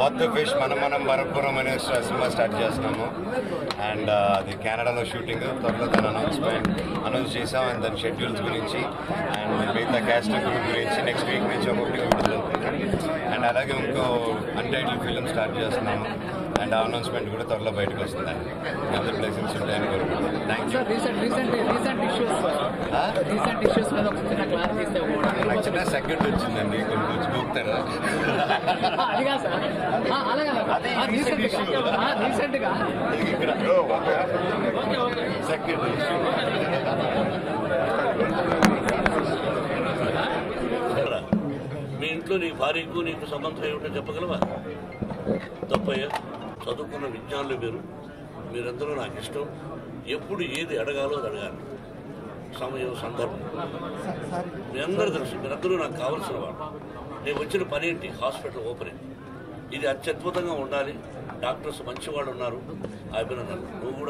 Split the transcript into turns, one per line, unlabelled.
What the fish మనం బరపురం అనే cinema start చేస్తున్నాము. అండ్ అది కెనడాలో షూటింగ్, త్వరలో దాని అనౌన్స్ చేసాం. అండ్ దాని షెడ్యూల్స్ గురించి అండ్ మిగతా క్యాస్ట్ గురించి నెక్స్ట్ వీక్ నుంచి ఒకటి విడుదలవుతుంది. అండ్ అలాగే ఇంకో అన్టైటిల్ ఫిల్మ్ స్టార్ట్ చేస్తున్నాము. అండ్ ఆ అనౌన్స్మెంట్ కూడా త్వరలో బయటకు వస్తుందండి. అందరి బ్లెస్సింగ్స్ ఉంటాయని కోరుకుంటున్నాను. Thank you. నాకు చిన్న సెకండ్ వచ్చిందండి, కొంచెం చూపుతారా? సెకండ్
మీ ఇంట్లో నీ భార్యకు నీకు సంబంధం ఏమిటో చెప్పగలవా? తప్పయ్యా, చదువుకున్న విజ్ఞానులు మీరందరూ నాకు ఇష్టం. ఎప్పుడు ఏది అడగాలో అది అడగాలి, సమయం సందర్భం మీ అందరూ తెలుసు. మీరందరూ నాకు కావాల్సిన వాళ్ళు. నేను వచ్చిన పని ఏంటి? Hospital opening. ఇది అత్యద్భుతంగా ఉండాలి. డాక్టర్స్ మంచివాళ్ళు ఉన్నారు, అభినందనలు. నువ్వు కూడా